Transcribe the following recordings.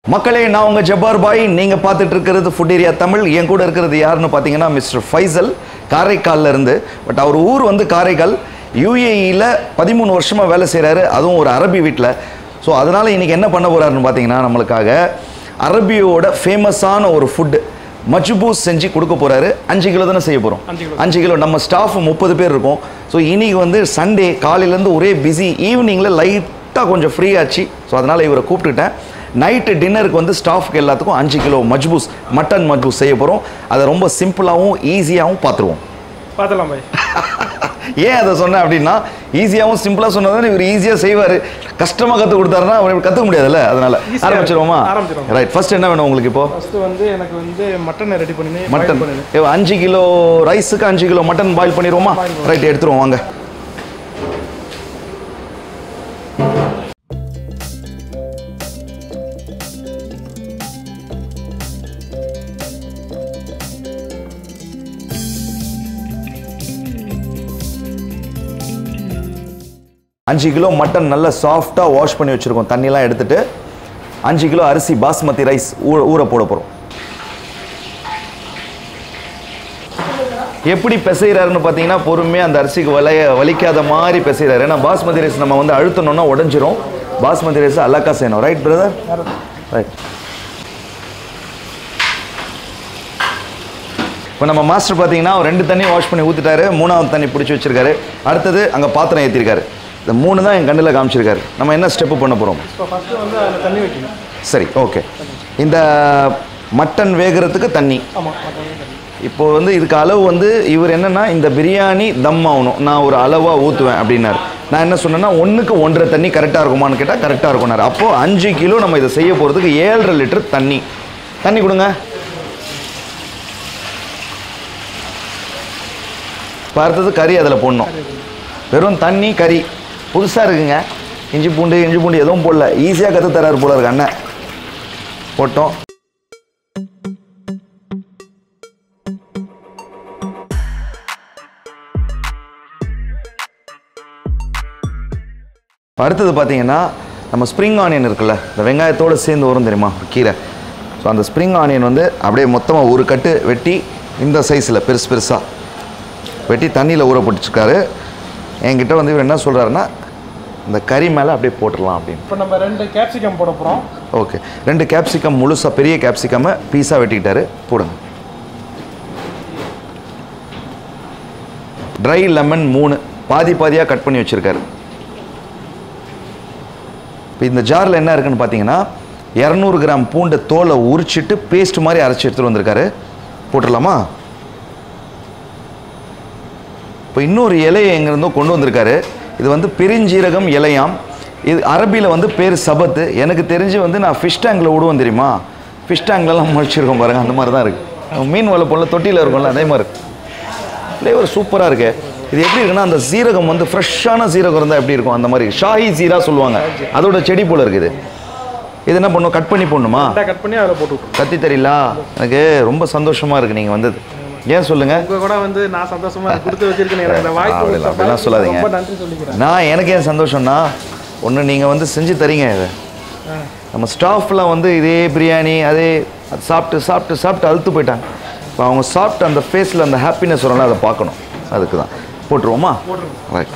மக்களே, நான் உங்க ஜப்பார் பாய். நீங்க பார்த்துட்டு இருக்கிறது ஃபுட் ஏரியா தமிழ். என் கூட இருக்கிறது யாருன்னு பார்த்தீங்கன்னா மிஸ்டர் ஃபைசல், காரைக்கால்ல இருந்து. பட் அவர் ஊர் வந்து காரைக்கால். யுஏஇல 13 வருஷமா வேலை செய்கிறாரு, அதுவும் ஒரு அரபி வீட்டில். ஸோ அதனால இன்னைக்கு என்ன பண்ண போறாருன்னு பார்த்தீங்கன்னா, நம்மளுக்காக அரபியோட ஃபேமஸான ஒரு ஃபுட்டு மஜ்பூஸ் செஞ்சு கொடுக்க போறாரு. 5 கிலோ தானே செய்ய போகிறோம். 5 கிலோ. நம்ம ஸ்டாஃப் 30 பேர் இருக்கோம். ஸோ இன்னைக்கு வந்து சண்டே காலையிலேருந்து ஒரே பிஸி. ஈவினிங்கில் லைட்டாக கொஞ்சம் ஃப்ரீ ஆச்சு. ஸோ அதனால் இவரை கூப்பிட்டுட்டேன். நைட்டு டின்னருக்கு வந்து ஸ்டாஃப்க்கு எல்லாத்துக்கும் 5 கிலோ மஜ்பூஸ், மட்டன் மஜ்பூஸ் செய்ய போகிறோம். அதை ரொம்ப சிம்பிளாகவும் ஈஸியாகவும் பார்த்துருவோம். பார்த்துலாம் பாய். ஏன் அதை சொன்னேன் அப்படின்னா, ஈஸியாகவும் சிம்பிளாக சொன்னதானே இவர் ஈஸியாக செய்வார். கஷ்டமாக கற்றுக் கொடுத்தாருன்னா அவர் கற்றுக்க முடியாதுல்ல. அதனால ஆரம்பிச்சிருவோமா? ரைட். ஃபர்ஸ்ட் என்ன வேணும் உங்களுக்கு? இப்போ ஃபர்ஸ்ட் வந்து எனக்கு வந்து மட்டன் ரெடி பண்ணி மட்டன் 5 கிலோ ரைஸுக்கு 5 கிலோ மட்டன் பாயில் பண்ணிடுவோமா? ரைட், எடுத்துருவோம் வாங்க. அஞ்சு கிலோ மட்டன் நல்லா சாஃப்டாக வாஷ் பண்ணி வச்சுருக்கோம். தண்ணியெலாம் எடுத்துட்டு 5 கிலோ அரிசி பாஸ்மதி ரைஸ் ஊற போட போகிறோம். எப்படி பிசைகிறாருன்னு பார்த்தீங்கன்னா, பொறுமையாக அந்த அரிசிக்கு வலிக்காத மாதிரி பிசைகிறாரு. ஏன்னா பாஸ்மதி ரைஸ் நம்ம வந்து அழுத்தணும்னா உடஞ்சிரும். பாஸ்மதி ரைஸ் அலக்கா செய்யணும். Right brother? ரைட். இப்போ நம்ம மாஸ்டர் பார்த்தீங்கன்னா 2 தண்ணி வாஷ் பண்ணி ஊற்றிட்டாரு, 3ஆவது தண்ணி பிடிச்சி வச்சிருக்காரு. அடுத்தது அங்கே பாத்திரம் ஏற்றிருக்காரு. இந்த 3 தான் என் கண்ணில் காமிச்சிருக்காரு. நம்ம என்ன ஸ்டெப்பு பண்ண போகிறோம்? தண்ணி வைக்கணும். சரி, ஓகே. இந்த மட்டன் வேகிறதுக்கு தண்ணி. இப்போ வந்து இதுக்கு அளவு வந்து இவர் என்னன்னா, இந்த பிரியாணி தம் ஆகணும், நான் ஒரு அளவாக ஊற்றுவேன் அப்படின்னாரு. நான் என்ன சொன்னேன்னா, 1க்கு 1.5 தண்ணி கரெக்டாக இருக்குமான்னு கேட்டால் கரெக்டாக இருக்கும்னாரு. அப்போது 5 கிலோ நம்ம இதை செய்ய போகிறதுக்கு 7.5 லிட்டர் தண்ணி. தண்ணி கொடுங்க. பார்த்தது கறி அதில் போடணும். வெறும் தண்ணி கறி புதுசாக இருக்குங்க. இஞ்சி பூண்டு எதுவும் போடல. ஈஸியாக கற்று தராரு போல இருக்கு அண்ணன். போட்டோம். அடுத்தது பார்த்தீங்கன்னா, நம்ம ஸ்ப்ரிங் ஆனியன் இருக்குல்ல, இந்த வெங்காயத்தோடு சேர்ந்து வரும் தெரியுமா, கீரை. ஸோ அந்த ஸ்ப்ரிங் ஆனியன் வந்து அப்படியே மொத்தமாக ஒரு கட்டு வெட்டி இந்த சைஸில் பெருசாக வெட்டி தண்ணியில் ஊற போட்டுச்சுக்காரு. என்கிட்ட வந்து இவர் என்ன சொல்கிறாருன்னா, இந்த கறி மேலே அப்படியே போட்டுடலாம் அப்படின்னு. இப்போ நம்ம 2 கேப்சிகம் போட போகிறோம். ஓகே. 2 கேப்சிகம் முழுசாக பெரிய கேப்சிகமை பீஸாக வெட்டிக்கிட்டாரு. போடுங்க. ட்ரை லெமன் 3 பாதியாக கட் பண்ணி வச்சுருக்காரு. இப்போ இந்த ஜாரில் என்ன இருக்குன்னு பார்த்தீங்கன்னா, 200 கிராம் பூண்டை தோலை உரிச்சிட்டு பேஸ்ட் மாதிரி அரைச்சி எடுத்துகிட்டு வந்திருக்காரு. போட்டுடலாமா? இப்போ இன்னொரு இலையை எங்கேருந்தோ கொண்டு வந்திருக்காரு. இது வந்து பெருஞ்சீரகம் இலையாம். இது அரபியில் வந்து பேர் சபத்து. எனக்கு தெரிஞ்சு வந்து நான் ஃபிஷ் டேங்கில் விடுவோம் தெரியுமா, ஃபிஷ் டேங்க்லலாம் முழிச்சிருக்கோம் பாருங்கள், அந்த மாதிரி தான் இருக்குது. மீன் வளர்ப்போம்ல, தொட்டியில் இருக்கும்ல, அதே மாதிரி இருக்குது. ஃப்ளேவர் சூப்பராக இருக்குது. இது எப்படி இருக்குன்னா, அந்த சீரகம் வந்து ஃப்ரெஷ்ஷான சீரகம் இருந்தால் எப்படி இருக்கும் அந்த மாதிரி. ஷாஹி சீரா சொல்லுவாங்க, அதோட செடி போல் இருக்குது. இது என்ன பண்ணும்? கட் பண்ணி போடணுமா? கட் பண்ணி அதில் போட்டு கத்தி தெரியல. எனக்கு ரொம்ப சந்தோஷமாக இருக்குது நீங்கள் வந்தது. ஏன் சொல்லுங்க? உங்க கூட வந்து நான் சந்தோஷமா கொடுத்து வச்சிருக்கேன். இந்த வாய்ப்பு அப்படிலாம் சொல்லாதீங்க. ரொம்ப நன்றி சொல்லிக்கிறேன். நான் எனக்கு ஏன் சந்தோஷம்னா, ஒன்று நீங்கள் வந்து செஞ்சு தரீங்க. இதை நம்ம ஸ்டாஃப்லாம் வந்து இதே பிரியாணி அதே சாப்பிட்டு அழுத்து போயிட்டாங்க. இப்போ அவங்க சாப்பிட்டு அந்த ஃபேஸில் அந்த ஹாப்பினஸ் வரணும், அதை பார்க்கணும். அதுக்கு தான் போட்டுருவோமா? ரைட்.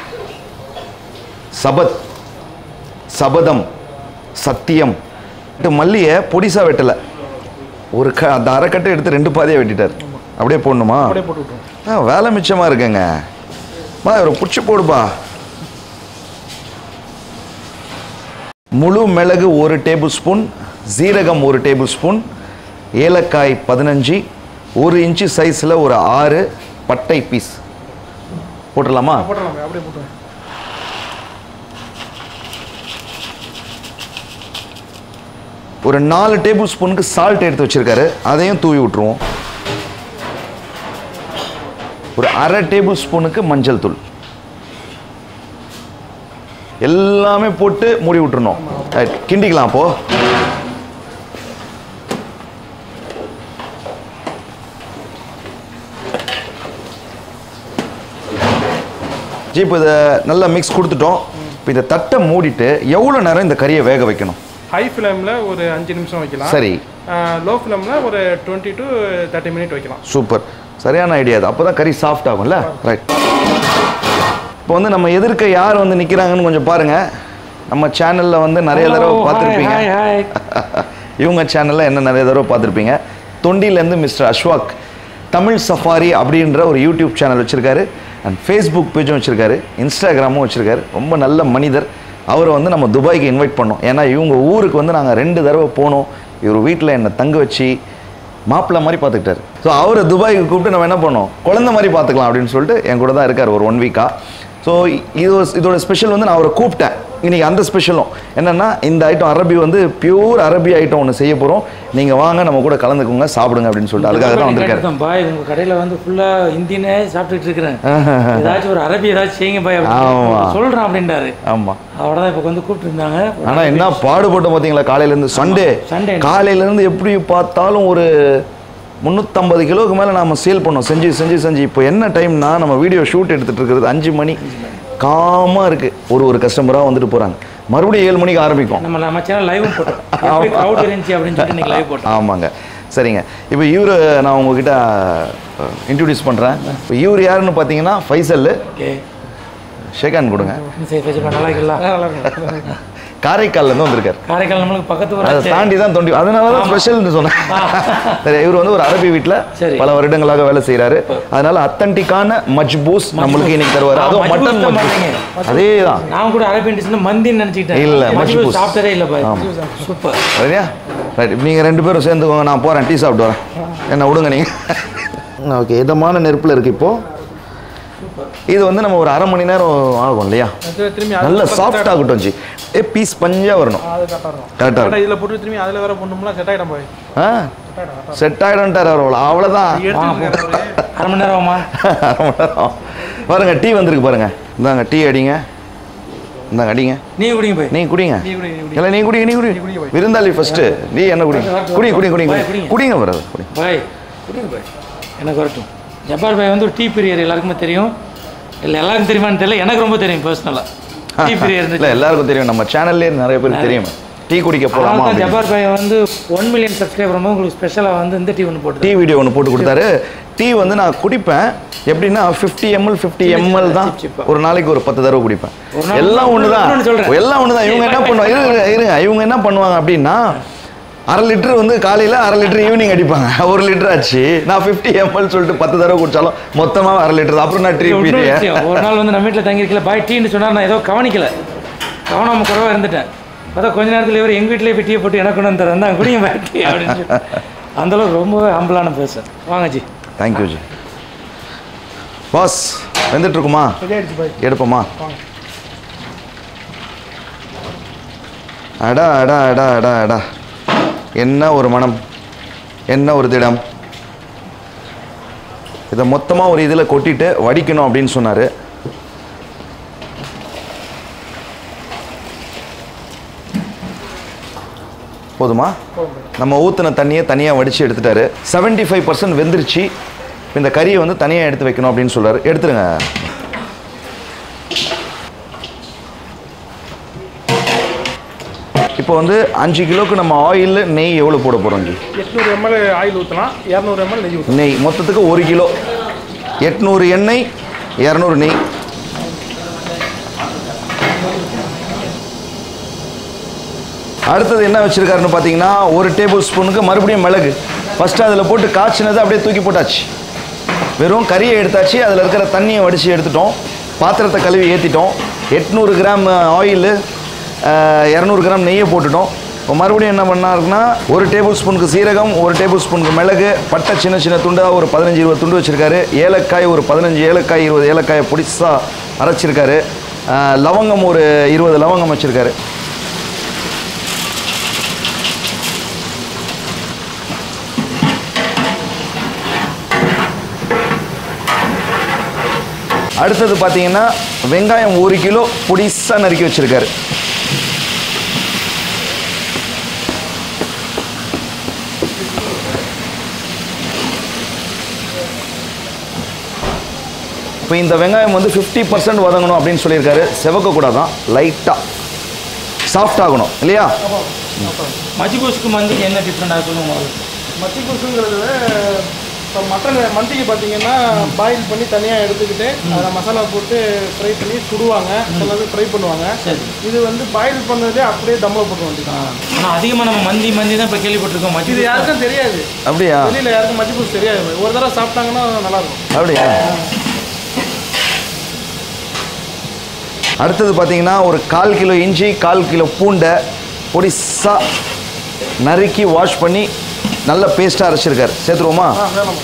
சபதம் சத்தியம். மல்லியை பொடிசாக வெட்டலை, ஒரு அந்த அரைக்கட்டை எடுத்து 2 பாதியாக வெட்டிட்டார். அப்படியே போடணுமா? வேலை மிச்சமாக இருக்குங்க. ஒரு புடிச்சு போடுப்பா. முழு மிளகு 1 டேபிள் ஸ்பூன், சீரகம் 1 டேபிள் ஸ்பூன், ஏலக்காய் 15, 1 இன்ச்சு சைஸில் ஒரு 6 பட்டை பீஸ் போட்டுடலாமா? ஒரு 4 டேபிள் ஸ்பூனுக்கு சால்ட் எடுத்து வச்சிருக்காரு, அதையும் தூவி விட்டுருவோம். ஒரு 1/2 டேபிள் ஸ்பூனுக்கு மஞ்சள் தூள். எல்லாமே போட்டு மூடி விட்டுறணும். கிண்டிக்கலாம். அப்போ இப்போ இதை நல்லா மிக்ஸ் கொடுத்துட்டோம். இப்போ இதை தட்டை மூடிட்டு எவ்வளோ நேரம் இந்த கறியை வேக வைக்கணும்? ஹை ஃப்ளேமில் ஒரு 5 நிமிஷம் வைக்கலாம். சரி. லோ ஃப்ளேமில் ஒரு 20 to 30 மினிட் வைக்கலாம். சூப்பர், சரியான ஐடியா அது. அப்போ தான் கறி சாஃப்ட் ஆகும்ல. ரைட். இப்போ வந்து நம்ம எதிர்க்க யார் வந்து நிற்கிறாங்கன்னு கொஞ்சம் பாருங்கள். நம்ம சேனலில் வந்து நிறைய தடவை பார்த்துருப்பீங்க. இவங்க சேனலில் என்ன நிறைய தடவை பார்த்துருப்பீங்க. தொண்டிலேருந்து மிஸ்டர் அஷ்வாக் தமிழ் சஃபாரி அப்படின்ற ஒரு யூடியூப் சேனல் வச்சுருக்காரு. அண்ட் ஃபேஸ்புக் பேஜும் வச்சுருக்காரு, இன்ஸ்டாகிராமும் வச்சுருக்காரு. ரொம்ப நல்ல மனிதர். அவரை வந்து நம்ம துபாய்க்கு இன்வைட் பண்ணோம். ஏன்னா இவங்க ஊருக்கு வந்து நாங்கள் 2 தடவை போனோம். இவர் வீட்டில் என்னை தங்க வச்சு மாப்பிள்ளை மாதிரி பார்த்துக்கிட்டாரு. ஸோ அவரை துபாய்க்கு கூப்பிட்டு நம்ம என்ன பண்ணோம், குழந்தை மாதிரி பார்த்துக்கலாம் அப்படின்னு சொல்லிட்டு என் கூட தான் இருக்கார் ஒரு 1 வீக்காக. ஸோ இதோட ஸ்பெஷல் வந்து நான் அவரை கூப்பிட்டேன். இன்றைக்கி அந்த ஸ்பெஷலும் என்னென்னா, இந்த ஐட்டம் அரபி வந்து பியூர் அரபி ஐட்டம் ஒன்று செய்ய போகிறோம். நீங்கள் வாங்க நம்ம கூட கலந்துக்குங்க, சாப்பிடுங்க அப்படின்னு சொல்லிட்டு அதுக்காக தான் வந்திருக்காரு. பாய் உங்கள் கடையில் வந்து ஃபுல்லாக இந்தியனே சாப்பிட்டுட்டு இருக்கிறேன், ஏதாச்சும் ஒரு அரபி ஏதாச்சும் செய்யுங்க பாய் சொல்கிறேன் அப்படின்றாரு. ஆமாம், அவரை தான் இப்போ வந்து கூப்பிட்டுருந்தாங்க. ஆனால் என்ன பாடுபட்டோம் பார்த்தீங்களா, காலையிலேருந்து சண்டே காலையிலேருந்து எப்படி பார்த்தாலும் ஒரு 350 கிலோவுக்கு மேலே நம்ம சேல் பண்ணோம் செஞ்சு. இப்போ என்ன டைம்னா, நம்ம வீடியோ ஷூட் எடுத்துகிட்டு இருக்கிறது 5 மணி. காமாக இருக்குது. ஒரு கஸ்டமராக வந்துட்டு போகிறாங்க. மறுபடியும் 7 மணிக்கு ஆரம்பிக்கும். நம்ம சேனல் லைவ் போட்டோம் அப்படின்னு சொல்லிட்டு லைவ் போட்டோம். ஆமாங்க, சரிங்க. இப்போ இவர் நான் உங்ககிட்ட இன்ட்ரடியூஸ் பண்ணுறேன். இப்போ இவர் யாருன்னு பார்த்தீங்கன்னா ஃபைசல். ஷேக் ஹேண்ட் கொடுங்க. நல்லா இருக்கலாம். காரைக்கால்லேருந்து வந்திருக்காரு. காரைக்கால் நம்மளுக்கு பக்கத்து அதை தாண்டி தான் தொண்டி, அதனால தான் ஸ்பெஷல்னு சொன்னேன். சரி, இவர் வந்து ஒரு அரபி வீட்டில் பல வருடங்களாக வேலை செய்கிறாரு. அதனால அத்தன்டிக்கான மஜ்பூஸ் நம்மளுக்கு இன்னைக்கு தருவார். அதுவும் மட்டன் மஜ்பூஸ். அதே தான். நான் கூட அரபி டிஷ்னு மந்தின்னு நினச்சிக்கிட்டேன். இல்லை, மஜ்பூஸ் சாப்பிட்டதே இல்லை பாய். சூப்பர். சரியா? ரைட். நீங்கள் 2 பேரும் சேர்ந்துக்கோங்க, நான் போகிறேன், டீ சாப்பிட்டு வரேன். என்ன விடுங்க நீங்கள். ஓகே, இதமான நெருப்பில் இருக்குது இப்போது. இது வந்து நம்ம ஒரு 1/2 மணி நேரம் ஆகும் இல்லையா? நல்ல சாஃப்ட் ஆகட்டும் ஜி. பீஸ் பஞ்சாக வரணும். கரெக்டாக இருக்கும். இதில் போட்டு திரும்பி அதில் வேற பொண்ணும்னா செட் ஆகிடும் போய். செட் ஆகிடும்ட்டார் அவ்வளோ. அவ்வளோதான். 1/2 மணி நேரம் ஆகுமா? 1/2 மணி நேரம் பாருங்க. டீ வந்திருக்கு பாருங்க. இந்தாங்க டீ அடிங்க. இந்தாங்க அடிங்க. நீ குடிங்க போய். நீ குடிங்க. இல்லை நீ குடிங்க. விருந்தாளி ஃபர்ஸ்ட்டு. நீ என்ன குடிங்க. குடிங்க வராது. பாய் குடிங்க பாய். எனக்கு வரட்டும். ஜப்பார் பாய் வந்து ஒரு டீ பிரியர், எல்லாருக்குமே தெரியும். இல்லை எல்லாருக்கும் தெரியுமான்னு தெரியல, எனக்கு ரொம்ப தெரியும் பர்சனலாக. டீ பிரியர் இல்லை எல்லாருக்கும் தெரியும். நம்ம சேனல்லே நிறைய பேர் தெரியும். டீ குடிக்க போகலாமா? ஜப்பார் பாய் வந்து 1 மில்லியன் சப்ஸ்கிரைபர் உங்களுக்கு ஸ்பெஷலாக வந்து இந்த டீ ஒன்று போட்டு டீ வீடியோ ஒன்று போட்டு கொடுத்தாரு. டீ வந்து நான் குடிப்பேன். எப்படின்னா 50 ml தான். ஒரு நாளைக்கு ஒரு 10 தடவை குடிப்பேன். எல்லாம் ஒன்று தான். இவங்க என்ன பண்ணுவாங்க, இருங்க இவங்க என்ன பண்ணுவாங்க அப்படின்னா, 1/2 லிட்டர் வந்து காலையில், 1/2 லிட்டர் ஈவினிங் அடிப்பாங்க. 1 லிட்டர் ஆச்சு. நான் 50 ml சொல்லிட்டு 10 தடவை குடிச்சாலும் மொத்தமாக 1/2 லிட்டர். அப்புறம் நான் டீ பீரியன். ஒரு நாள் வந்து நம்ம வீட்டில் தங்கியிருக்கல, பாய் டீன்னு சொன்னார். நான் ஏதோ கவனிக்கல, கவனம் குறைவாக இருந்துட்டேன். அதான் கொஞ்ச நேரத்தில் இவர் எங்கள் வீட்டிலே போய் டீ போட்டு எனக்கு கொண்டு வந்து தரேன், குடிங்க பாய் டீ அப்படின்னு. அந்தளவுக்கு ரொம்பவே ஹம்பிளான பேசுகிறேன். வாங்க ஜி. Thank you G. பாஸ் வந்துட்டு இருக்குமா? எடுப்போமா? அடா அடா அடா அடா அடா, என்ன ஒரு மனம், என்ன ஒரு திடம். இதை மொத்தமாக ஒரு இதில் கொட்டிட்டு வடிக்கணும் அப்படின்னு சொன்னார். போதுமா? நம்ம ஊற்றின தண்ணியை தனியாக வடித்து எடுத்துட்டாரு. 75% வெந்துருச்சு. இந்த கறியை வந்து தனியாக எடுத்து வைக்கணும் அப்படின்னு சொல்கிறாரு. எடுத்துருங்க. இப்போ வந்து 5 கிலோக்கு நம்ம ஆயில் நெய் எவ்வளோ போட போகிறோம் ஜி? 800 ml ஆயில் ஊற்றலாம், 200 ml நெய் ஊற்றலாம். நெய் மொத்தத்துக்கு 1 கிலோ. 800 எண்ணெய், 200 நெய். அடுத்தது என்ன வச்சுருக்காருன்னு பார்த்தீங்கன்னா, 1 டேபிள் ஸ்பூனுக்கு மறுபடியும் மிளகு. ஃபஸ்ட்டு அதில் போட்டு காய்ச்சினதை அப்படியே தூக்கி போட்டாச்சு. வெறும் கறியை எடுத்தாச்சு. அதில் இருக்கிற தண்ணியை வடித்து எடுத்துட்டோம். பாத்திரத்தை கழுவி ஏற்றிட்டோம். 800 கிராம் ஆயிலு, 200 கிராம் நெய்யை போட்டுட்டோம். இப்போ மறுபடியும் என்ன பண்ணாருன்னா, 1 டேபிள் ஸ்பூனுக்கு சீரகம், 1 டேபிள் ஸ்பூனுக்கு மிளகு, பட்டை சின்ன சின்ன துண்டாக ஒரு 15-20 துண்டு வச்சுருக்காரு. ஏலக்காய் ஒரு 15 ஏலக்காய், 20 ஏலக்காயை பிடிச்சா அரைச்சிருக்காரு. லவங்கம் ஒரு 20 லவங்கம் வச்சுருக்காரு. அடுத்தது பார்த்தீங்கன்னா, வெங்காயம் 1 கிலோ பொடிசாக நறுக்கி வச்சுருக்காரு. இப்போ இந்த வெங்காயம் வந்து 50% வதங்கணும் அப்படின்னு சொல்லியிருக்காரு. செவக்கக்கூடாதான், லைட்டாக சாஃப்ட் ஆகணும் இல்லையா? மஜ்பூஸ்க்கு மந்திக்கு என்ன டிஃப்ரெண்ட் ஆகுதுன்னு உங்களுக்கு? மத்திப்பூசுங்கிறது இப்போ மட்டன் மந்திக்கு பார்த்தீங்கன்னா பாயில் பண்ணி தனியாக எடுத்துக்கிட்டு அதை மசாலா போட்டு ஃப்ரை பண்ணி சுடுவாங்க, சிலது ஃப்ரை பண்ணுவாங்க. இது வந்து பாயில் பண்ணதே அப்படியே தம்மில் போட்டு வந்துக்கலாம். ஆனால் அதிகமாக நம்ம மந்தி தான் இப்போ கேள்விப்பட்டிருக்கோம். இது யாருக்கும் தெரியாது. அப்படியா? வெளியில் யாருக்கும் மத்திப்பூஸ் தெரியாது. ஒரு தடவை சாப்பிட்டாங்கன்னா நல்லாயிருக்கும். அப்படியா? அடுத்தது பார்த்தீங்கன்னா ஒரு 1/4 கிலோ இஞ்சி 1/4 கிலோ பூண்டை பொடிசாக நறுக்கி வாஷ் பண்ணி நல்ல பேஸ்ட்டாக அரைச்சிருக்காரு. சேர்த்துருவோமா? வேணும்.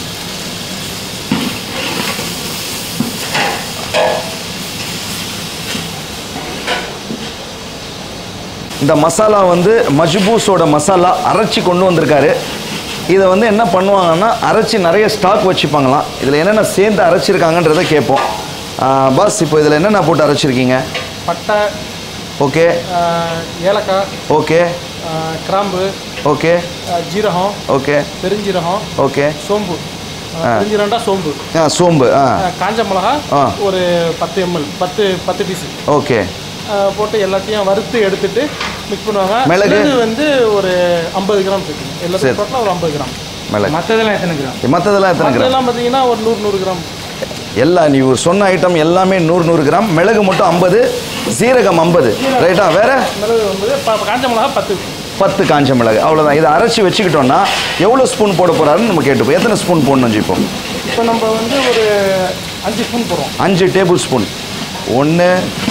இந்த மசாலா வந்து மஜ்பூஸோட மசாலா அரைச்சி கொண்டு வந்திருக்காரு. இதை வந்து என்ன பண்ணுவாங்கன்னா அரைச்சி நிறைய ஸ்டாக் வச்சுப்பாங்களாம். இதில் என்னென்ன சேர்ந்து அரைச்சிருக்காங்கன்றதை கேட்போம். பாஸ், இப்போ இதில் என்னென்ன போட்டு அரைச்சிருக்கீங்க? பட்டை, ஓகே, ஏலக்காய், ஓகே, கிராம்பு, ஓகே, ஜீரகம், ஓகே, பெருஞ்சீரகம், ஓகே, சோம்பு, பெருஞ்சீரகம்டா சோம்பு, சோம்பு, காஞ்ச மிளகா ஒரு 10 ml 10 பீஸ் ஓகே போட்டு எல்லாத்தையும் வறுத்து எடுத்துட்டு மிக்ஸ் பண்ணுவாங்க. மிளகு வந்து ஒரு 50 கிராம் சேர்க்கணும். எல்லாத்தையும் போட்டால் ஒரு 50 கிராம். மிளகு மற்றதெல்லாம் எத்தனை கிராம்? மற்றதெல்லாம் எத்தனை கிராம்? இதெல்லாம் பார்த்தீங்கன்னா ஒரு 100 கிராம். எல்லா நீ சொன்ன ஐட்டம் எல்லாமே 100 கிராம். மிளகு மட்டும் 50, சீரகம் 50, ரைட்டா? வேற மிளகு 50, காஞ்ச மிளகா 10 காஞ்ச மிளகு, அவ்வளோதான். இதை அரைச்சி வச்சுக்கிட்டோம்னா எவ்வளோ ஸ்பூன் போட போகிறாருன்னு நம்ம கேட்டுப்போம். எத்தனை ஸ்பூன் போடணும் இப்போ? இப்போ நம்ம வந்து ஒரு 5 ஸ்பூன் போடுறோம். 5 டேபிள் ஸ்பூன். 1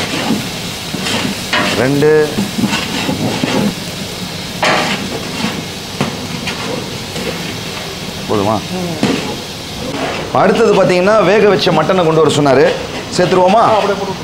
2 போதுமா? அடுத்தது பார்த்தீங்கன்னா வேக வச்ச மட்டனை கொண்டு வர சொன்னார். சேர்த்துருவோமா? அப்படியே போட்டு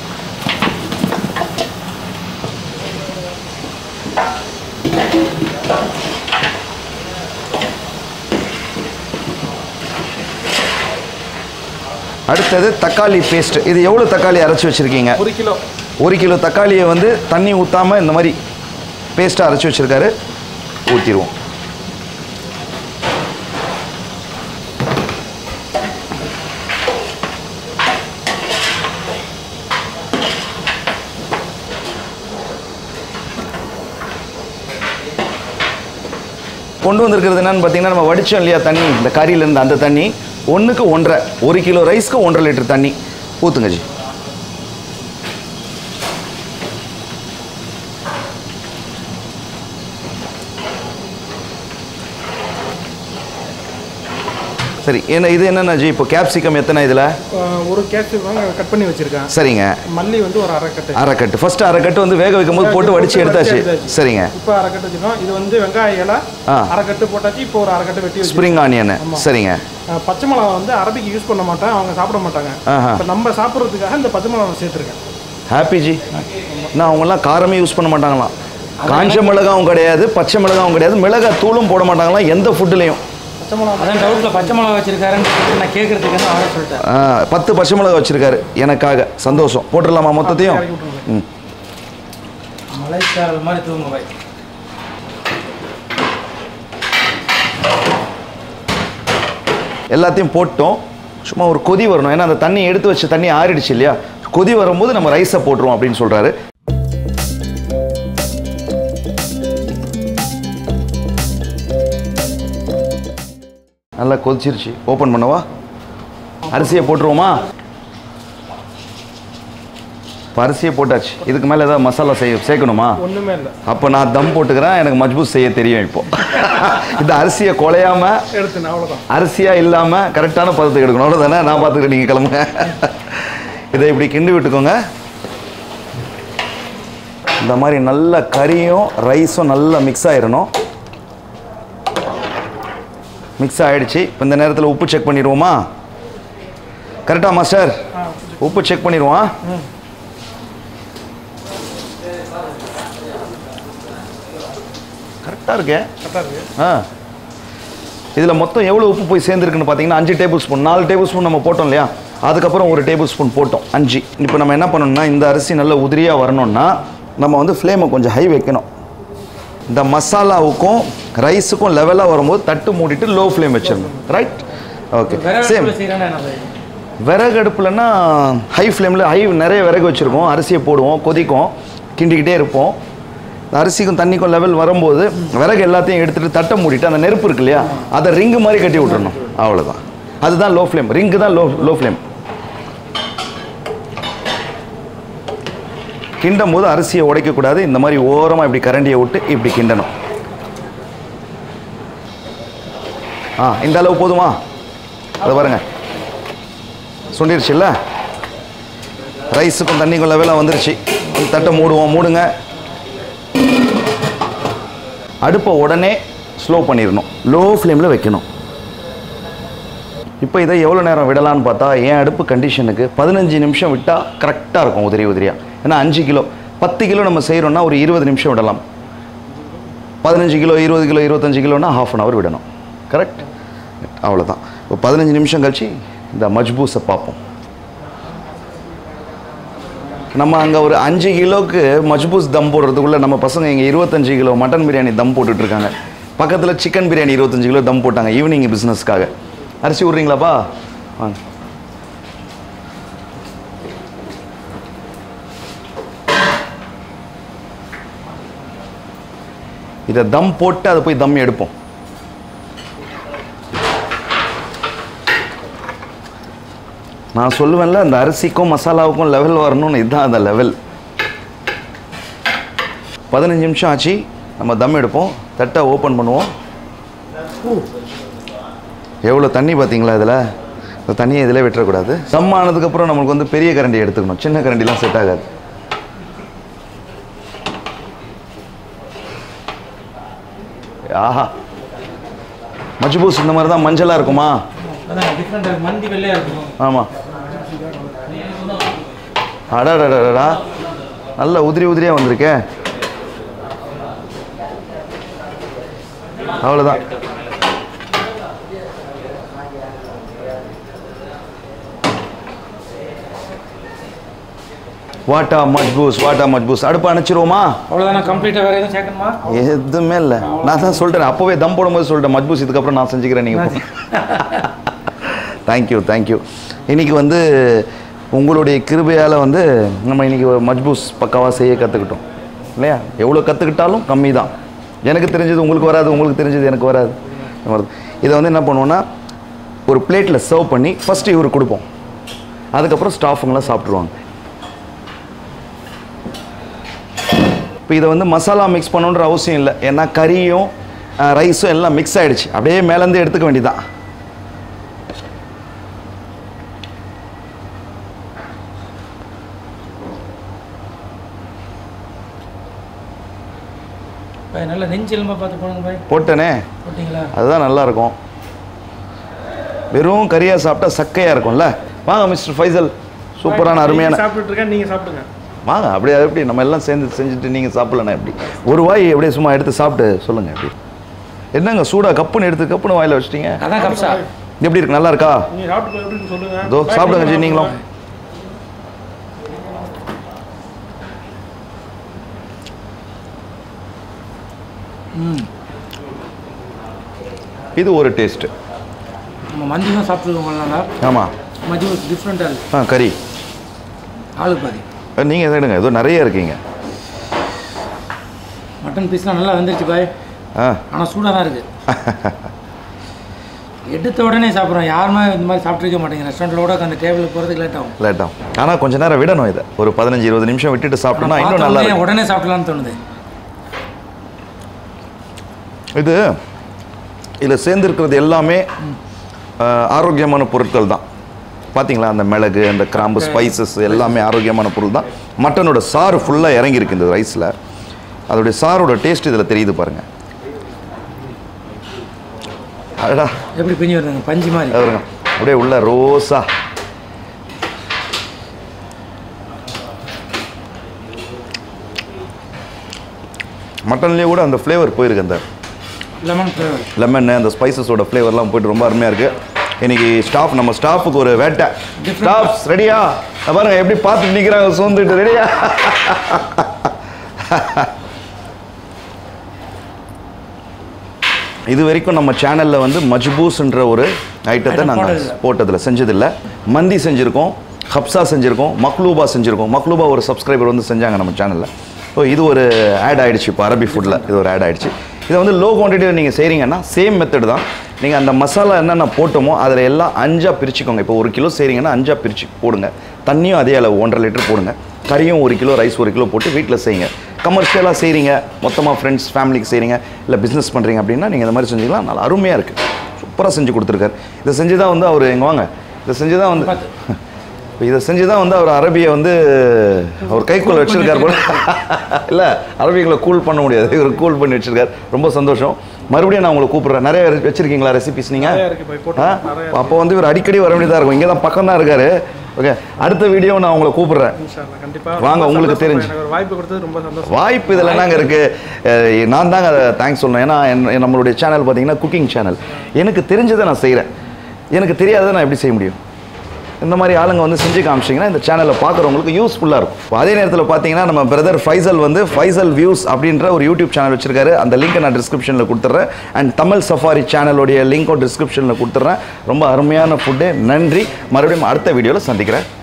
அடுத்தது தக்காளி பேஸ்ட். இது எவ்வளோ தக்காளி அரைச்சி வச்சுருக்கீங்க? 1 கிலோ. 1 கிலோ தக்காளியை வந்து தண்ணி ஊற்றாமல் இந்த மாதிரி பேஸ்ட்டாக அரைச்சி வச்சுருக்காரு. ஊற்றிடுவோம். கொண்டு வந்திருக்கிறது என்னன்னு பார்த்தீங்கன்னா நம்ம வடித்தோம் இல்லையா தண்ணி, இந்த கறியிலேருந்து அந்த தண்ணி 1க்கு 1.5, 1 கிலோ ரைஸ்க்கு 1.5 லிட்டர் தண்ணி ஊற்றுங்க ஜி. சரி, இது என்னென்ன ஜி? இப்போ கேப்சிகம் எத்தனை இதில்? ஒரு கேப்சிகம் கட் பண்ணி வச்சிருக்கேன். சரிங்க. மல்லி வந்து ஒரு அரை கட்டு. ஃபர்ஸ்ட் அரை கட்டு வந்து வேக வைக்கும் போது போட்டு வடிச்சு எடுத்தாச்சு. சரிங்க. இப்போ அரை கட்டு வச்சிருக்கோம். இது வந்து வெங்காய இலை அரை கட்டு போட்டாச்சு. இப்போ ஒரு அரை கட்டு வெட்டி வச்சு ஸ்ப்ரிங் ஆனியன். சரிங்க. பச்சை மிளகா வந்து அரபிக்கு யூஸ் பண்ண மாட்டேன், அவங்க சாப்பிட மாட்டாங்க. இப்போ நம்ம சாப்பிட்றதுக்காக இந்த பச்சை மிளகா சேர்த்துருக்கேன். ஹாப்பி ஜி. நான் அவங்கெல்லாம் காரமே யூஸ் பண்ண மாட்டாங்களாம். காஞ்ச மிளகாவும் கிடையாது, பச்சை மிளகாவும் கிடையாது, மிளகாய் தூளும் போட மாட்டாங்களாம் எந்த ஃபுட்டுலையும். அதான் டவுட்டில் பச்சை மிளகா வச்சிருக்காருன்னு நான் கேட்கறதுக்கு அவரை சொல்லிட்டேன். 10 பச்சை மிளகா வச்சிருக்காரு எனக்காக. சந்தோஷம். போட்டுடலாமா மொத்தத்தையும்? மலைச்சாரல் மாதிரி தூங்க பாய். எல்லாத்தையும் போட்டோம். சும்மா ஒரு கொதி வரணும். ஏன்னா அந்த தண்ணி எடுத்து வச்ச தண்ணி ஆறிடுச்சு இல்லையா? கொதி வரும்போது நம்ம ரைஸை போட்டுருவோம் அப்படின்னு சொல்றாரு. நல்லா கொதிச்சிருச்சு. ஓப்பன் பண்ணவா? அரிசியை போட்டுருவோமா? இப்போ அரிசியை போட்டாச்சு. இதுக்கு மேலே ஏதாவது மசாலா சேர்க்கணுமா? ஒன்றுமே இல்லை. அப்போ நான் தம் போட்டுக்கிறேன். எனக்கு மஜ்பூஸ் செய்ய தெரியும். இப்போ இந்த அரிசியை குலையாமல் எடுத்துனேன், அவ்வளோதான். அரிசியாக இல்லாமல் கரெக்டான பதத்துக்கு எடுக்கணும். அவ்வளோதானே? நான் பார்த்துக்கிறேன், நீங்கள் கிளம்புங்க. இதை இப்படி கிண்டி விட்டுக்கோங்க. இந்த மாதிரி நல்ல கறியும் ரைஸும் நல்லா மிக்ஸ் ஆயிடணும். மிக்ஸ் ஆகிடுச்சு. இப்போ இந்த நேரத்தில் உப்பு செக் பண்ணிடுவோமா? கரெக்டாக மாஸ்டர்? உப்பு செக் பண்ணிடுவோம். கரெக்டாக இருக்கேன். இதில் மொத்தம் எவ்வளோ உப்பு போய் சேர்ந்துருக்குன்னு பார்த்தீங்கன்னா 5 டேபிள் ஸ்பூன். 4 டேபிள் ஸ்பூன் நம்ம போட்டோம் இல்லையா? அதுக்கப்புறம் 1 டேபிள் ஸ்பூன் போட்டோம். 5. இப்போ நம்ம என்ன பண்ணணும்னா, இந்த அரிசி நல்ல உதிரியாக வரணும்னா நம்ம வந்து ஃப்ளேமை கொஞ்சம் ஹை வைக்கணும். இந்த மசாலாவுக்கும் ரைஸுக்கும் லெவலாக வரும்போது தட்டு மூடிட்டு லோ ஃப்ளேம் வச்சிடணும். ரைட்? ஓகே. சேம் விறகு அடுப்புலன்னா ஹை ஃப்ளேமில் நிறைய விறகு வச்சுருக்கோம். அரிசியை போடுவோம், கொதிக்கும், கிண்டிக்கிட்டே இருப்போம். அரிசிக்கும் தண்ணிக்கும் லெவல் வரும்போது விறகு எல்லாத்தையும் எடுத்துகிட்டு தட்டை மூடிட்டு அந்த நெருப்பு இருக்கு இல்லையா அதை ரிங்கு மாதிரி கட்டி விட்டுறணும். அவ்வளோதான். அதுதான் லோ ஃப்ளேம். ரிங்கு தான் லோ ஃப்ளேம். கிண்டும் போது அரிசியை உடைக்கக்கூடாது. இந்த மாதிரி ஓரமாக இப்படி கரண்டியை விட்டு இப்படி கிண்டணும். இந்த அளவு போதுமா? அதை பாருங்க சுண்டிருச்சுல்ல. ரைஸுக்கும் தண்ணிக்கும் லெவலாக வந்துருச்சு. தட்டை மூடுங்க. அடுப்பை உடனே ஸ்லோ பண்ணிடணும். லோ ஃப்ளேமில் வைக்கணும். இப்போ இதை எவ்வளோ நேரம் விடலான்னு பார்த்தா என் அடுப்பு கண்டிஷனுக்கு 15 நிமிஷம் விட்டால் கரெக்டாக இருக்கும் உதிரியாக. ஏன்னா 5 கிலோ 10 கிலோ நம்ம செய்கிறோன்னா ஒரு 20 நிமிஷம் விடலாம். 15 கிலோ 20 கிலோ 25 கிலோன்னா ½ அன் ஹவர் விடணும். கரெக்ட். அவ்வளோதான். இப்போ 15 நிமிஷம் கழிச்சு இந்த மஜ்பூஸை பார்ப்போம். நம்ம அங்கே ஒரு 5 கிலோவுக்கு மஜ்பூஸ் தம் போடுறதுக்குள்ளே நம்ம பசங்க இங்கே 25 கிலோ மட்டன் பிரியாணி தம் போட்டுட்ருக்காங்க. பக்கத்தில் சிக்கன் பிரியாணி 25 கிலோ தம் போட்டாங்க ஈவினிங் பிஸ்னஸ்க்காக. அரிசி விட்றீங்களாப்பா? வாங்க. இதை தம் போட்டு அதை போய் தம் எடுப்போம். நான் சொல்லுவேன்ல அந்த அரிசிக்கும் மசாலாவுக்கும் லெவல் வரணும்னு. இதுதான் அந்த லெவல். 15 நிமிஷம் ஆச்சு. நம்ம தம் எடுப்போம். தட்டை ஓப்பன் பண்ணுவோம். எவ்வளோ தண்ணி பார்த்தீங்களா இதில்? இந்த தண்ணியை இதில் விட்டுறக்கூடாது. தம் ஆனதுக்கப்புறம் நம்மளுக்கு வந்து பெரிய கரண்டி எடுத்துக்கணும். சின்ன கரண்டிலாம் செட் ஆகாது. ஆஹா, மஜ்பூஸ் இந்த மாதிரி தான் மஞ்சளாக இருக்குமா? ஆமாம். அடாடா, நல்ல உதிரியாக வந்திருக்கே. அவ்வளோதான். வாட்டா மஜ்பூஸ். அடுப்பு அணைச்சிருவோமா? அவ்வளோதான். கம்ப்ளீட்டாக வேறு எதுவும் சேர்க்கணுமா? எதுவுமே இல்லை. நான் தான் சொல்கிறேன். அப்போவே தம் போடும்போது சொல்லிட்டேன் மஜ்பூஸ் இதுக்கப்புறம் நான் செஞ்சுக்கிறேன். நீங்கள் தேங்க்யூ. இன்றைக்கி வந்து உங்களுடைய கிருபையால் வந்து நம்ம இன்றைக்கி மஜ்பூஸ் பக்காவாக செய்ய கற்றுக்கிட்டோம் இல்லையா? எவ்வளோ கற்றுக்கிட்டாலும் கம்மி தான். எனக்கு தெரிஞ்சது உங்களுக்கு வராது, உங்களுக்கு தெரிஞ்சது எனக்கு வராது. இதை வந்து என்ன பண்ணுவோன்னா ஒரு பிளேட்டில் சர்வ் பண்ணி ஃபஸ்ட்டு இவருக்கு கொடுப்போம். அதுக்கப்புறம் ஸ்டாஃபுங்களாம் சாப்பிட்ருவாங்க. இப்போ இதை வந்து மசாலா மிக்ஸ் பண்ணணுன்ற அவசியம் இல்லை. ஏன்னா கறியும் ரைஸும் எல்லாம் மிக்ஸ் ஆகிடுச்சு. அப்படியே மேலேருந்து எடுத்துக்க வேண்டியதான். நல்லா நெஞ்செலும்பா பார்த்து போடுங்க பாய். போட்டேனே, போட்டிங்களா? அதுதான் நல்லாயிருக்கும். வெறும் கறியாக சாப்பிட்டா சக்கையாக இருக்கும்ல. வாங்க மிஸ்டர் ஃபைசல், சூப்பரான அருமையான சாப்பிட்டுருக்கேன். நீங்கள் சாப்பிடுங்க. வாங்க. அப்படியே எப்படி நம்ம எல்லாம் செஞ்சுட்டு நீங்கள் சாப்பிடலண்ணா எப்படி? ஒரு வாய் அப்படியே சும்மா எடுத்து சாப்பிட்டு சொல்லுங்கள் எப்படி என்னங்க? சூடாக கப்புன்னு எடுத்து கப்புன்னு வாயில் வச்சிட்டீங்க. அதான் கப்ஸா. எப்படி இருக்கு? நல்லா இருக்கா? இதோ சாப்பிடுங்க ஜி நீங்களும். இது ஒரு டேஸ்ட்டு. நம்ம மந்தி தான் சாப்பிட்டுருக்கோம். ஆமாம், மஜ்பூஸ் டிஃப்ரெண்ட்டாக இருக்குது. கறி ஆளு பாதி. நீங்கள் எதை எடுங்க, ஏதோ நிறைய இருக்கீங்க. மட்டன் பீஸ்லாம் நல்லா வந்துருச்சு பாய். ஆனால் சூடாக தான் இருக்குது. எடுத்த உடனே சாப்பிட்றோம். யாருமே இந்த மாதிரி சாப்பிட்ருக்க மாட்டேங்க. ரெஸ்டாரண்ட்டில் கூட அந்த டேபிளுக்கு போகிறதுக்கு லேட் ஆகும். ஆனால் கொஞ்சம் நேரம் விடணும். இதை ஒரு 15-20 நிமிஷம் விட்டுட்டு சாப்பிட்டோம்னா இன்னும் நல்லா இருக்கும். உடனே சாப்பிடலான்னு தோணுது. இது இதில் சேர்ந்துருக்கிறது எல்லாமே ஆரோக்கியமான பொருட்கள் தான். பார்த்தீங்களா? அந்த மிளகு, அந்த கிராம்பு, ஸ்பைசஸ் எல்லாமே ஆரோக்கியமான பொருள் தான். மட்டனோட சாறு ஃபுல்லாக இறங்கியிருக்கு இந்த ரைஸில். அதோடைய சாரோட டேஸ்ட் இதில் தெரியுது பாருங்கள். அடடா, எப்படி பிஞ்சு வருதுங்க, பஞ்சு மாதிரி வருங்க. அப்படியே உள்ள ரோஸா. மட்டன்லேயே கூட அந்த ஃப்ளேவர் போயிருக்கு. அந்த லெமன் அந்த ஸ்பைசஸோட ஃப்ளேவர்லாம் போயிட்டு ரொம்ப அருமையாக இருக்குது. இன்னைக்கு நம்ம ஸ்டாஃபுக்கு ஒரு வேட்டை. ஸ்டாஃப்ஸ் ரெடியா? பாருங்க எப்படி பார்த்து நிற்கிறாங்க சோர்ந்துட்டு. ரெடியா? இது வரைக்கும் நம்ம சேனலில் வந்து மஜ்பூஸ்ன்ற ஒரு ஐட்டத்தை நாங்கள் போட்டதில் செஞ்சதில்லை. மந்தி செஞ்சுருக்கோம், ஹப்ஸா செஞ்சுருக்கோம், மக்லூபா செஞ்சுருக்கோம். மக்லூபா ஒரு சப்ஸ்கிரைபர் வந்து செஞ்சாங்க நம்ம சேனலில். ஸோ இது ஒரு ஆட் ஆகிடுச்சு இப்போ அரபி ஃபுட்டில் இது ஒரு ஆட் ஆகிடுச்சு. இதை வந்து லோ குவான்டிட்டியில் நீங்கள் செய்கிறீங்கன்னா சேம் மெத்தட் தான். நீங்கள் அந்த மசாலா என்னென்ன போட்டோமோ அதில் எல்லாம் 5ஆக பிரிச்சுக்கோங்க. இப்போ 1 கிலோ செய்கிறீங்கன்னா 5ஆக பிரித்து போடுங்க. தண்ணியும் அதே அளவு 1.5 லிட்டர் போடுங்க. கறியும் 1 கிலோ, ரைஸ் 1 கிலோ போட்டு வீட்டில் செய்யுங்க. கமர்ஷியலாக செய்கிறீங்க, மொத்தமாக ஃப்ரெண்ட்ஸ் ஃபேமிலிக்கு செய்கிறீங்க, இல்லை பிஸ்னஸ் பண்ணுறீங்க அப்படின்னா நீங்கள் இந்த மாதிரி செஞ்சுக்கலாம். நல்லா அருமையாக இருக்குது, சூப்பராக செஞ்சு கொடுத்துருக்காரு. இதை செஞ்சு தான் வந்து அவர் எங்கே வாங்க இதை செஞ்சு தான் வந்து அவர் அரபியை வந்து அவர் கைக்குள்ள வச்சிருக்காரு போல. இல்லை, அரபிகளை கூல் பண்ண முடியாது, இவர் கூல் பண்ணி வச்சிருக்காரு. ரொம்ப சந்தோஷம். மறுபடியும் நான் உங்களை கூப்பிட்றேன். நிறைய வச்சிருக்கீங்களா ரெசிபிஸ் நீங்கள்? அப்போ வந்து இவர் அடிக்கடி வர வேண்டியதாக இருக்கும். இங்கே தான் பக்கம் தான் இருக்காரு. ஓகே, அடுத்த வீடியோ நான் உங்களை கூப்பிட்றேன். வாங்க, உங்களுக்கு தெரிஞ்சு வாய்ப்பு கொடுத்தது ரொம்ப சந்தோஷம். வாய்ப்பு இதில் என்னங்க இருக்குது, நான் தாங்க அதை தேங்க்ஸ் சொல்லணும். ஏன்னா நம்மளுடைய சேனல் பார்த்தீங்கன்னா குக்கிங் சேனல். எனக்கு தெரிஞ்சதை நான் செய்கிறேன், எனக்கு தெரியாததை நான் எப்படி செய்ய முடியும்? இந்த மாதிரி ஆளுங்க வந்து செஞ்சு காமிச்சிங்கன்னா இந்த சேனலை பார்க்குறவங்களுக்கு யூஸ்ஃபுல்லாக இருக்கும். அதே நேரத்தில் பார்த்தீங்கன்னா நம்ம பிரதர் ஃபைசல் வந்து ஃபைசல் வியூஸ் அப்படின்ற ஒரு யூடியூப் சேனல் வச்சிருக்காரு. அந்த லிங்க்கை நான் டிஸ்கிரிப்ஷனில் கொடுத்துட்றேன். அண்ட் தமிழ் சஃபாரி சேனலோடைய லிங்க்கும் டிஸ்கிரிப்ஷனில் கொடுத்துட்றேன். ரொம்ப அருமையான ஃபுட்டு. நன்றி. மறுபடியும் அடுத்த வீடியோவில் சந்திக்கிறேன்.